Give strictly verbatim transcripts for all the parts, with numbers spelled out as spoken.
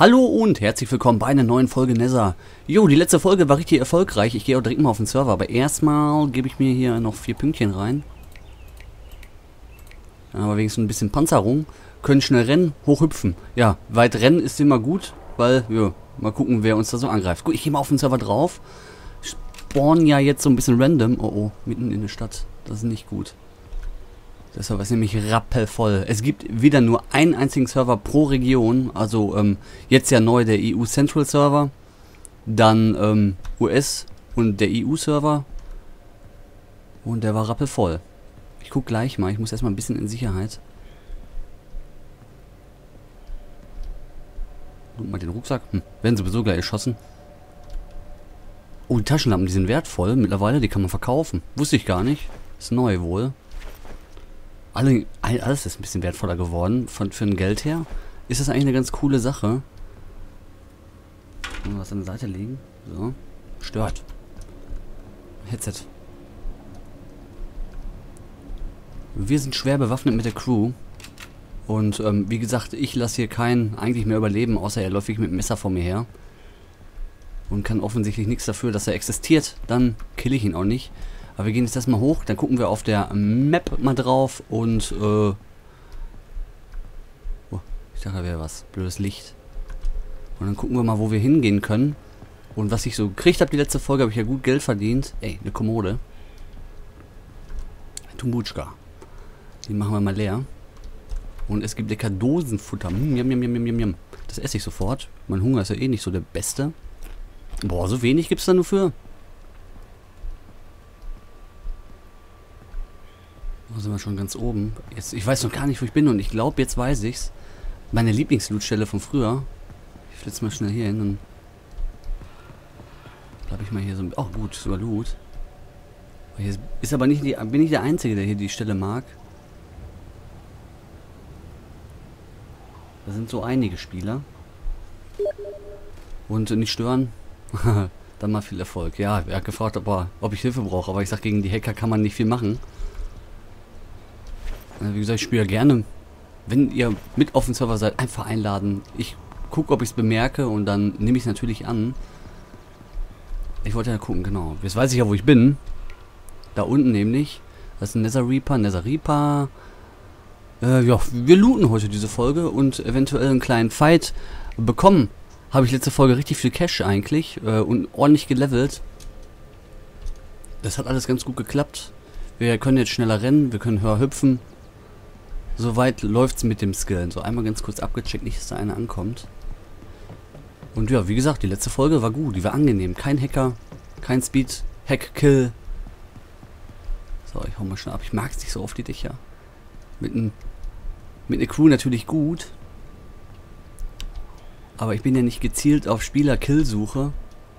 Hallo und herzlich willkommen bei einer neuen Folge Nether. Jo, die letzte Folge war richtig erfolgreich. Ich gehe auch direkt mal auf den Server, aber erstmal gebe ich mir hier noch vier Pünktchen rein. Aber wenigstens ein bisschen Panzerung. Können schnell rennen, hochhüpfen. Ja, weit rennen ist immer gut, weil, ja, mal gucken, wer uns da so angreift. Gut, ich gehe mal auf den Server drauf. Spawnen ja jetzt so ein bisschen random. Oh, oh, mitten in der Stadt. Das ist nicht gut. Der Server ist nämlich rappelvoll. Es gibt wieder nur einen einzigen Server pro Region. Also ähm, jetzt ja neu der E U Central Server. Dann ähm, U S und der E U-Server. Und der war rappelvoll. Ich guck gleich mal. Ich muss erstmal ein bisschen in Sicherheit. Guck mal den Rucksack. Hm, werden sowieso gleich erschossen. Oh, die Taschenlampen, die sind wertvoll. Mittlerweile, die kann man verkaufen. Wusste ich gar nicht. Ist neu wohl. Alle, alles ist ein bisschen wertvoller geworden von, für ein Geld her. Ist das eigentlich eine ganz coole Sache. Mal was an der Seite legen. So. Stört. Headset. Wir sind schwer bewaffnet mit der Crew. Und ähm, wie gesagt, ich lasse hier keinen eigentlich mehr überleben, außer er läuft wirklich mit dem Messer vor mir her. Und kann offensichtlich nichts dafür, dass er existiert. Dann kill ich ihn auch nicht. Aber wir gehen jetzt erstmal hoch, dann gucken wir auf der Map mal drauf und, äh... Oh, ich dachte, da wäre was. Blödes Licht. Und dann gucken wir mal, wo wir hingehen können. Und was ich so gekriegt habe, die letzte Folge, habe ich ja gut Geld verdient. Ey, eine Kommode. Tumbutschka. Die machen wir mal leer. Und es gibt lecker Dosenfutter. Mm, yum, yum, yum, yum, yum. Das esse ich sofort. Mein Hunger ist ja eh nicht so der beste. Boah, so wenig gibt es da nur für. Da sind wir schon ganz oben. Jetzt, ich weiß noch gar nicht, wo ich bin und ich glaube, jetzt weiß ich's. Meine Lieblingslootstelle von früher. Ich flitze mal schnell hier hin und glaube ich mal hier so ein... Oh gut, sogar Loot. Hier ist aber nicht die... Bin ich der Einzige, der hier die Stelle mag. Da sind so einige Spieler. Und nicht stören. Dann mal viel Erfolg. Ja, er hat gefragt, ob, er, ob ich Hilfe brauche, aber ich sag, gegen die Hacker kann man nicht viel machen. Wie gesagt, ich spiele ja gerne. Wenn ihr mit auf dem Server seid, einfach einladen. Ich gucke, ob ich es bemerke und dann nehme ich es natürlich an. Ich wollte ja gucken, genau. Jetzt weiß ich ja, wo ich bin. Da unten nämlich. Das ist ein Nether Reaper, Nether Reaper. Äh, ja, wir looten heute diese Folge und eventuell einen kleinen Fight bekommen. Habe ich letzte Folge richtig viel Cash eigentlich äh, und ordentlich gelevelt. Das hat alles ganz gut geklappt. Wir können jetzt schneller rennen, wir können höher hüpfen. Soweit läuft es mit dem Skill. So einmal ganz kurz abgecheckt, nicht, dass da einer ankommt. Und ja, wie gesagt, die letzte Folge war gut, die war angenehm. Kein Hacker, kein Speed, Hack, Kill. So, ich hau mal schnell ab. Ich mag es nicht so auf die Dächer. Mit, ein, mit einer Crew natürlich gut. Aber ich bin ja nicht gezielt auf Spieler-Kill-Suche.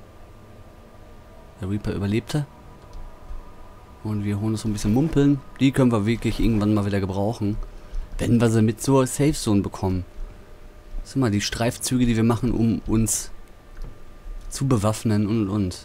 Der Reaper überlebte. Und wir holen uns so ein bisschen Mumpeln. Die können wir wirklich irgendwann mal wieder gebrauchen. Wenn wir sie mit so Safe Zone bekommen. Das sind mal die Streifzüge, die wir machen, um uns zu bewaffnen und und und.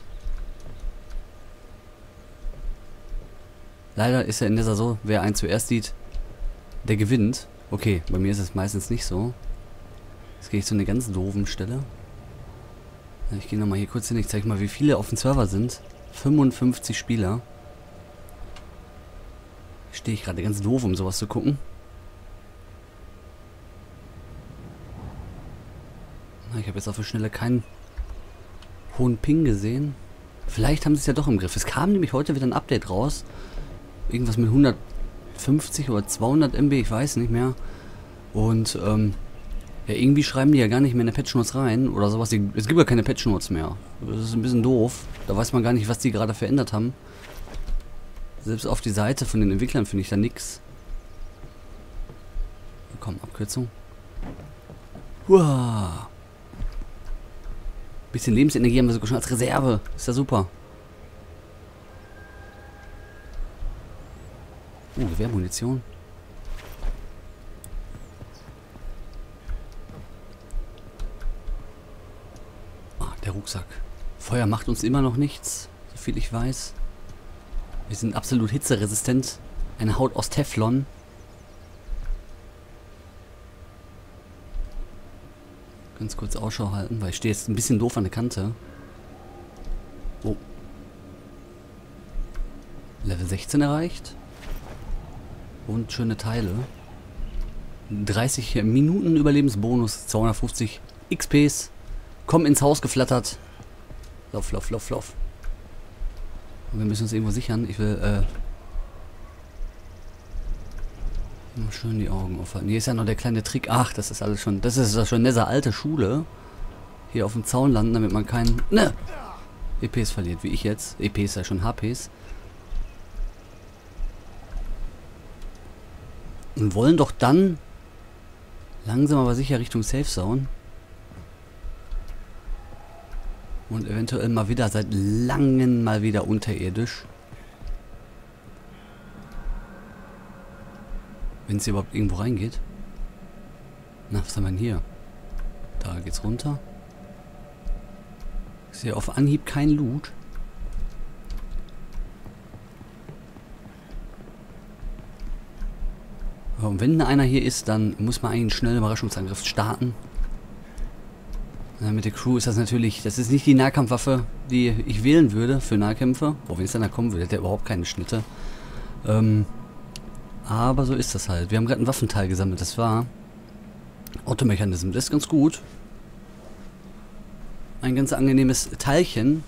Leider ist ja in dieser so, wer einen zuerst sieht, der gewinnt. Okay, bei mir ist es meistens nicht so. Jetzt gehe ich zu einer ganz doofen Stelle. Ich gehe nochmal hier kurz hin, ich zeige mal, wie viele auf dem Server sind. fünfundfünfzig Spieler. Stehe ich gerade ganz doof, um sowas zu gucken. Na, ich habe jetzt auf der Schnelle keinen hohen Ping gesehen. Vielleicht haben sie es ja doch im Griff. Es kam nämlich heute wieder ein Update raus. Irgendwas mit hundertfünfzig oder zweihundert Megabyte, ich weiß nicht mehr. Und ähm, ja, irgendwie schreiben die ja gar nicht mehr in der Patch Notes rein oder sowas. Es gibt ja keine Patch Notes mehr. Das ist ein bisschen doof. Da weiß man gar nicht, was die gerade verändert haben. Selbst auf die Seite von den Entwicklern finde ich da nix. Komm, Abkürzung. Huah. Bisschen Lebensenergie haben wir sogar schon als Reserve. Ist ja super. Oh, Gewehrmunition. Ah, der Rucksack. Feuer macht uns immer noch nichts, so viel ich weiß. Wir sind absolut hitzeresistent. Eine Haut aus Teflon. Ganz kurz Ausschau halten, weil ich stehe jetzt ein bisschen doof an der Kante. Oh. Level sechzehn erreicht. Und schöne Teile. dreißig Minuten Überlebensbonus, zweihundertfünfzig X Ps. Komm ins Haus geflattert. Lauf, lauf, lauf, lauf. Und wir müssen uns irgendwo sichern. Ich will, äh... immer schön die Augen aufhalten. Hier ist ja noch der kleine Trick. Ach, das ist alles schon... Das ist ja schon diese alte Schule. Hier auf dem Zaun landen, damit man keinen... Ne! E Ps verliert, wie ich jetzt. E Ps ist ja schon H Ps. Und wollen doch dann langsam aber sicher Richtung Safe Zone. Und eventuell mal wieder, seit langem mal wieder unterirdisch. Wenn es überhaupt irgendwo reingeht. Na, was haben wir denn hier? Da geht's runter. Ich sehe auf Anhieb kein Loot. Und wenn einer hier ist, dann muss man einen schnellen Überraschungsangriff starten. Ja, mit der Crew ist das natürlich, das ist nicht die Nahkampfwaffe, die ich wählen würde für Nahkämpfer. Boah, wenn es dann da kommen würde, hätte er überhaupt keine Schnitte. Ähm, aber so ist das halt. Wir haben gerade ein Waffenteil gesammelt, das war Automechanismus. Das ist ganz gut. Ein ganz angenehmes Teilchen.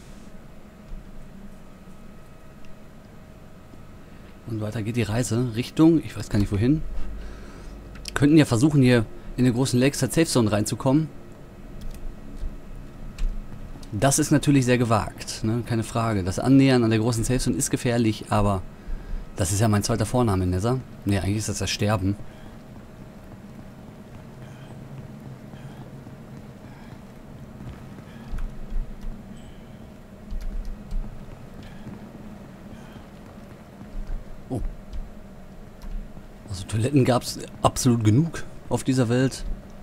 Und weiter geht die Reise Richtung, ich weiß gar nicht wohin. Könnten ja versuchen, hier in den großen Lakeside Safe Zone reinzukommen. Das ist natürlich sehr gewagt, ne? Keine Frage. Das Annähern an der großen Safe Zone ist gefährlich, aber das ist ja mein zweiter Vorname, Nether. Ne, eigentlich ist das das Sterben. Oh. Also Toiletten gab es absolut genug auf dieser Welt.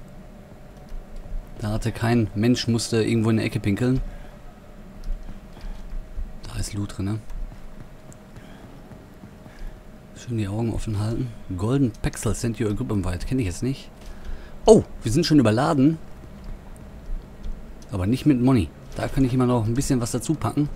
Da hatte kein Mensch, musste irgendwo in der Ecke pinkeln. Da ist Loot drin, ne? Schön die Augen offen halten. Golden Pexel sent you a group invite. Kenne ich jetzt nicht. Oh, wir sind schon überladen. Aber nicht mit Money. Da kann ich immer noch ein bisschen was dazu packen.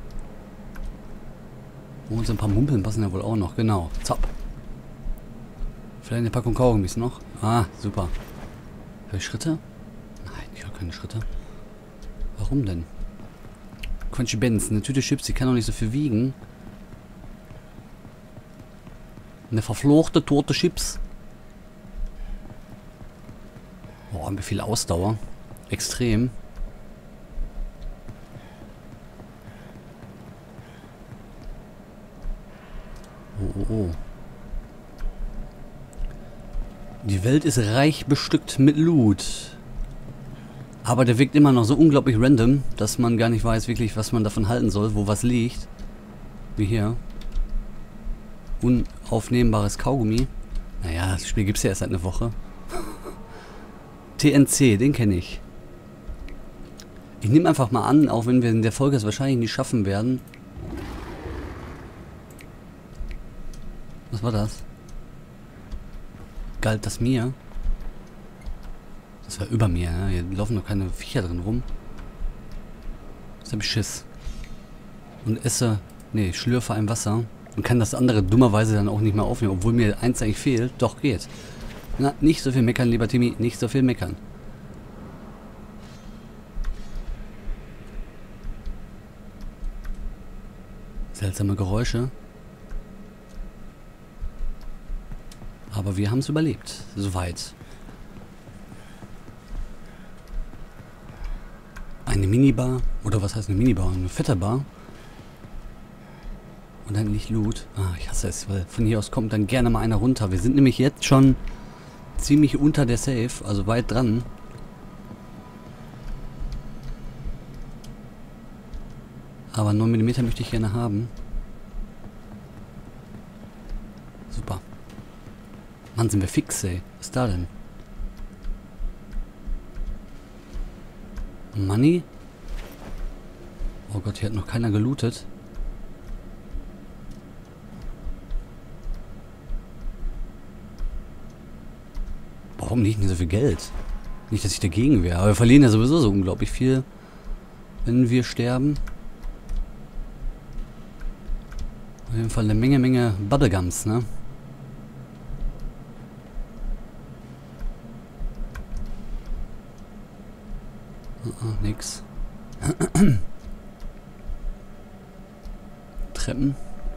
Und so ein paar Mumpeln passen ja wohl auch noch. Genau. Zapp. Vielleicht eine Packung Kaugummis noch. Ah, super. Höre ich Schritte? Nein, ich höre keine Schritte. Warum denn? Crunchy Benz. Eine Tüte Chips, die kann doch nicht so viel wiegen. Eine verfluchte, tote Chips. Boah, haben wir viel Ausdauer. Extrem. Oh, oh, oh. Die Welt ist reich bestückt mit Loot. Aber der wirkt immer noch so unglaublich random, dass man gar nicht weiß wirklich, was man davon halten soll, wo was liegt. Wie hier. Unaufnehmbares Kaugummi. Naja, das Spiel gibt es ja erst seit einer Woche. T N C, den kenne ich. Ich nehme einfach mal an, auch wenn wir in der Folge es wahrscheinlich nicht schaffen werden. Was war das? Galt das mir? Das war über mir, ne? Hier laufen noch keine Viecher drin rum. Jetzt habe ich Schiss. Und esse, nee, schlürfe ein Wasser. Und kann das andere dummerweise dann auch nicht mehr aufnehmen, obwohl mir eins eigentlich fehlt. Doch, geht. Na, nicht so viel meckern, lieber Timmy. Nicht so viel meckern. Seltsame Geräusche. Aber wir haben es überlebt. Soweit. Eine Minibar. Oder was heißt eine Minibar? Eine fette Bar. Und dann nicht Loot. Ah, ich hasse es, weil von hier aus kommt dann gerne mal einer runter. Wir sind nämlich jetzt schon ziemlich unter der Safe, also weit dran. Aber neun Millimeter möchte ich gerne haben. Super. Mann, sind wir fix, ey. Was ist da denn? Money? Oh Gott, hier hat noch keiner gelootet. Warum liegt denn so viel Geld? Nicht, dass ich dagegen wäre, aber wir verlieren ja sowieso so unglaublich viel, wenn wir sterben. Auf jeden Fall eine Menge, Menge Bubblegums, ne? Uh, nix. Treppen.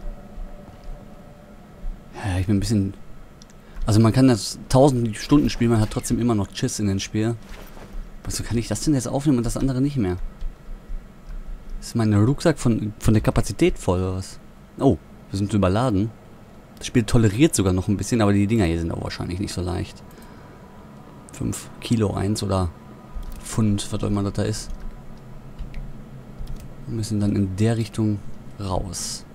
Ja, ich bin ein bisschen... Also man kann das tausend Stunden spielen, man hat trotzdem immer noch Schiss in dem Spiel. Wieso kann ich das denn jetzt aufnehmen und das andere nicht mehr? Ist mein Rucksack von, von der Kapazität voll oder was? Oh, wir sind überladen. Das Spiel toleriert sogar noch ein bisschen, aber die Dinger hier sind auch wahrscheinlich nicht so leicht. fünf Kilo eins oder Pfund, was auch immer das da ist. Wir müssen dann in der Richtung raus.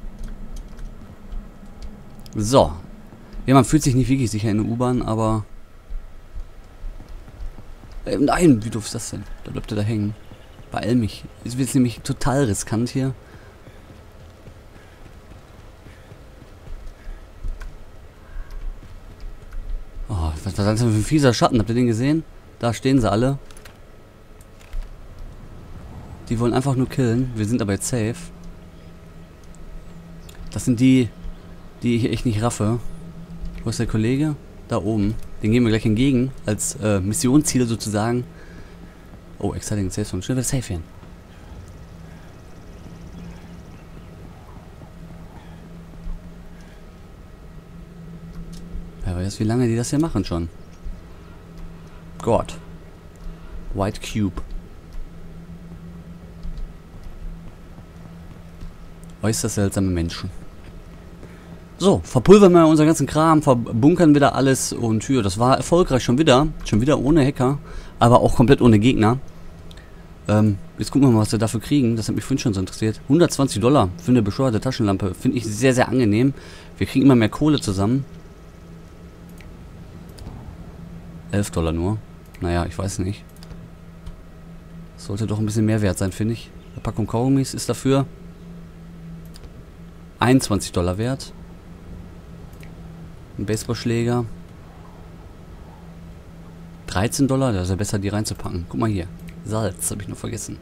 So. Ja, man fühlt sich nicht wirklich sicher in der U-Bahn, aber... Äh, nein, wie doof ist das denn? Da bleibt er da hängen. Beeil mich. Es wird nämlich total riskant hier. Oh, was war das denn für ein fieser Schatten? Habt ihr den gesehen? Da stehen sie alle. Die wollen einfach nur killen. Wir sind aber jetzt safe. Das sind die, die ich echt nicht raffe. Wo ist der Kollege? Da oben. Den gehen wir gleich entgegen. Als äh, Missionsziel sozusagen. Oh, exciting safe zone. Schnell wieder safe hin. Wer weiß, wie lange die das hier machen schon. Gott. White Cube. Äußerst seltsame Menschen. So, verpulvern wir unseren ganzen Kram, verbunkern wieder alles und ja, das war erfolgreich schon wieder. Schon wieder ohne Hacker, aber auch komplett ohne Gegner. Ähm, jetzt gucken wir mal, was wir dafür kriegen. Das hat mich vorhin schon so interessiert. hundertzwanzig Dollar für eine bescheuerte Taschenlampe. Finde ich sehr, sehr angenehm. Wir kriegen immer mehr Kohle zusammen. elf Dollar nur. Naja, ich weiß nicht. Sollte doch ein bisschen mehr wert sein, finde ich. Eine Packung Kaugummis ist dafür einundzwanzig Dollar wert. Ein Baseballschläger. dreizehn Dollar, da ist ja besser, die reinzupacken. Guck mal hier. Salz, habe ich noch vergessen.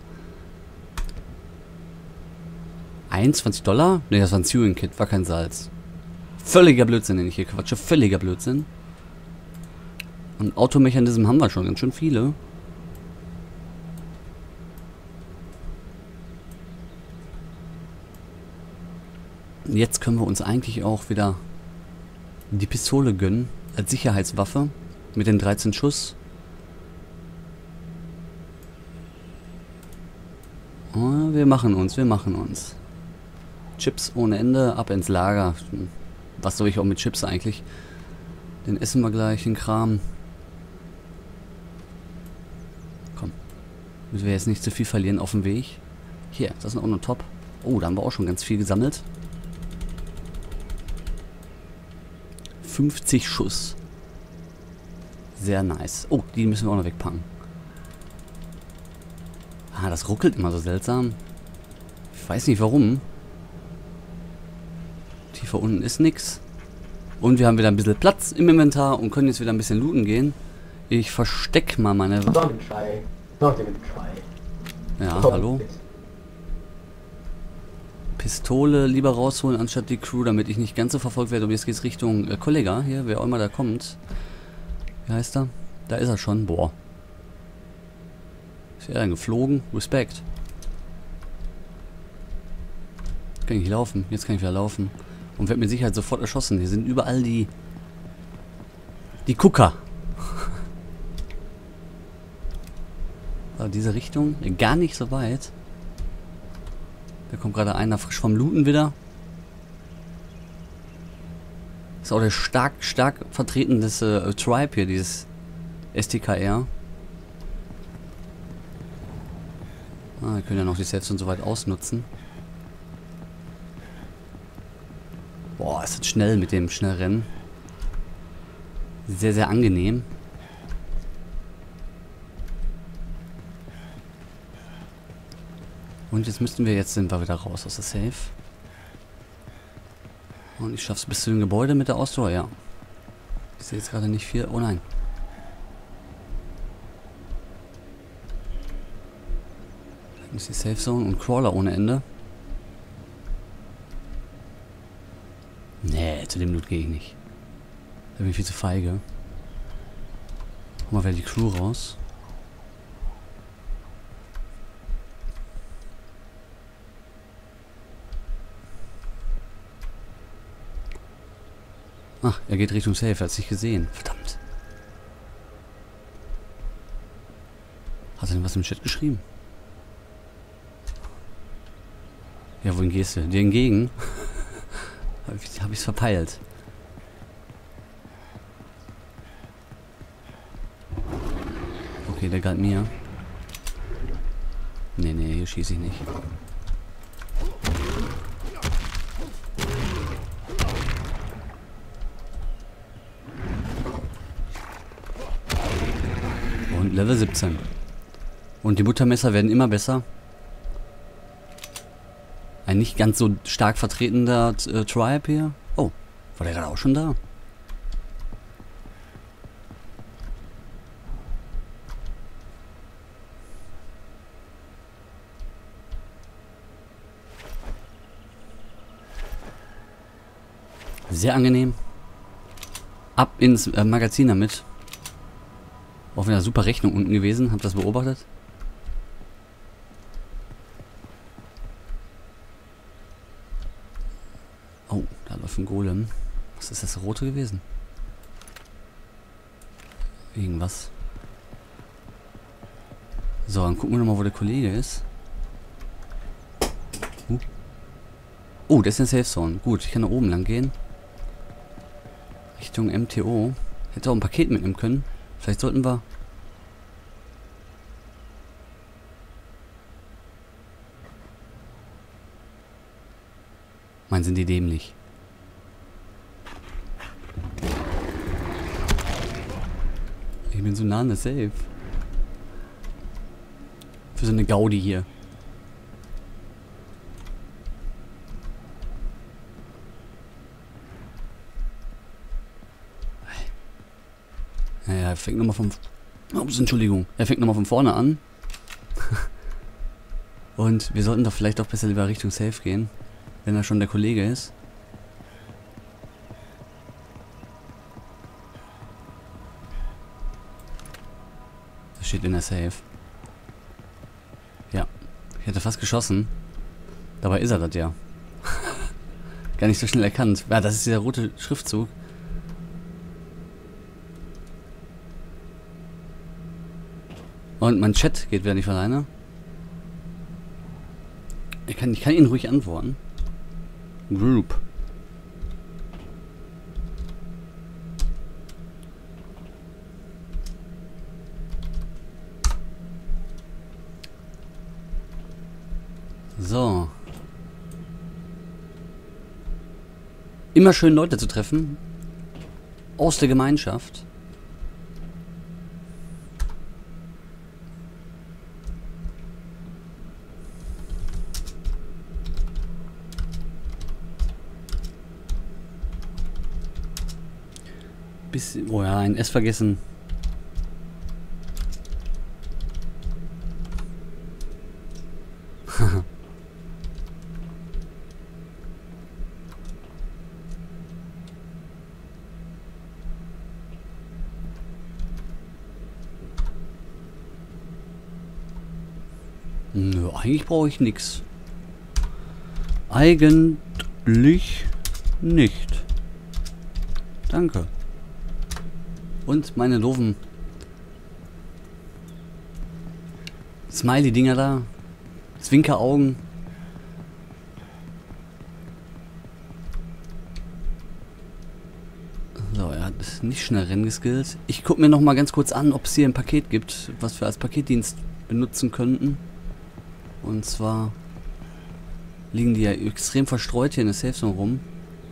einundzwanzig Dollar? Ne, das war ein Sewing-Kit, war kein Salz. Völliger Blödsinn, den ich hier quatsche. Völliger Blödsinn. Und Automechanismen haben wir schon ganz schön viele. Jetzt können wir uns eigentlich auch wieder die Pistole gönnen. Als Sicherheitswaffe. Mit den dreizehn Schuss. Oh, wir machen uns, wir machen uns. Chips ohne Ende, ab ins Lager. Was soll ich auch mit Chips eigentlich? Den essen wir gleich, den Kram. Komm. Müssen wir jetzt nicht zu viel verlieren auf dem Weg. Hier, das ist auch noch top. Oh, da haben wir auch schon ganz viel gesammelt. fünfzig Schuss. Sehr nice. Oh, die müssen wir auch noch wegpacken. Ah, das ruckelt immer so seltsam. Ich weiß nicht warum. Tiefer unten ist nix. Und wir haben wieder ein bisschen Platz im Inventar und können jetzt wieder ein bisschen looten gehen. Ich versteck mal meine... Ja, hallo. Pistole lieber rausholen, anstatt die Crew, damit ich nicht ganz so verfolgt werde. Und jetzt geht's Richtung äh, Kollege hier, wer auch immer da kommt. Wie heißt er? Da ist er schon. Boah. Ist er denn geflogen? Respekt. Kann ich nicht laufen. Jetzt kann ich wieder laufen. Und werde mit Sicherheit sofort erschossen. Hier sind überall die... Die Gucker. Also diese Richtung. Gar nicht so weit. Da kommt gerade einer frisch vom Looten wieder. Ist auch der stark, stark vertreten des äh, Tribe hier, dieses S T K R. Ah, wir können ja noch die Sets und so weit ausnutzen. Boah, ist das schnell mit dem Schnellrennen. Sehr, sehr angenehm. Und jetzt müssten wir, jetzt sind wir wieder raus aus der Safe. Und ich schaff's bis zu dem Gebäude mit der Ausdauer, ja. Ich sehe jetzt gerade nicht viel. Oh nein. Das ist die Safe Zone und Crawler ohne Ende. Nee, zu dem Loot gehe ich nicht. Da bin ich viel zu feige. Guck mal, wer die Crew raus. Ach, er geht Richtung Safe, er hat es nicht gesehen. Verdammt. Hat er denn was im Chat geschrieben? Ja, wohin gehst du? Dir entgegen? Habe ich es verpeilt. Okay, der galt mir. Nee, nee, hier schieße ich nicht. Und Level siebzehn. Und die Buttermesser werden immer besser. Ein nicht ganz so stark vertretender äh, Tribe hier. Oh, war der gerade auch schon da? Sehr angenehm. Ab ins äh, Magazin damit. Auch wieder super Rechnung unten gewesen. Habt ihr das beobachtet? Oh, da läuft ein Golem. Was ist das rote gewesen? Irgendwas. So, dann gucken wir nochmal, wo der Kollege ist. Uh. Oh, der ist in der Safe Zone. Gut, ich kann da oben lang gehen. Richtung M T O. Hätte auch ein Paket mitnehmen können. Vielleicht sollten wir... Meinen, sind die dämlich? Ich bin so nah an der Safe. Für so eine Gaudi hier. Naja, er fängt nochmal von... Ups, Entschuldigung. Er fängt nochmal von vorne an. Und wir sollten doch vielleicht auch besser lieber Richtung Safe gehen. Wenn er schon der Kollege ist. Das steht in der Safe. Ja. Ich hätte fast geschossen. Dabei ist er das ja. Gar nicht so schnell erkannt. Ja, das ist dieser rote Schriftzug. Und mein Chat geht wieder nicht von alleine. Ich kann, ich kann ihn ruhig antworten. Group. So. Immer schön Leute zu treffen. Aus der Gemeinschaft. Bisschen, oh ja, ein S vergessen. Nö, eigentlich brauche ich nichts. Eigentlich nicht. Danke. Und meine doofen Smiley-Dinger da. Zwinkeraugen. So, er hat nicht schnell rennen geskillt. Ich gucke mir noch mal ganz kurz an, ob es hier ein Paket gibt, was wir als Paketdienst benutzen könnten. Und zwar liegen die ja extrem verstreut hier in der Safe Zone rum.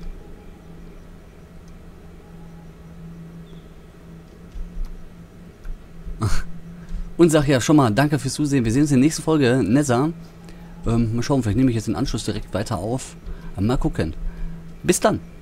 Und sag ja schon mal danke fürs Zusehen. Wir sehen uns in der nächsten Folge. Nether. Ähm, mal schauen, vielleicht nehme ich jetzt den Anschluss direkt weiter auf. Mal gucken. Bis dann.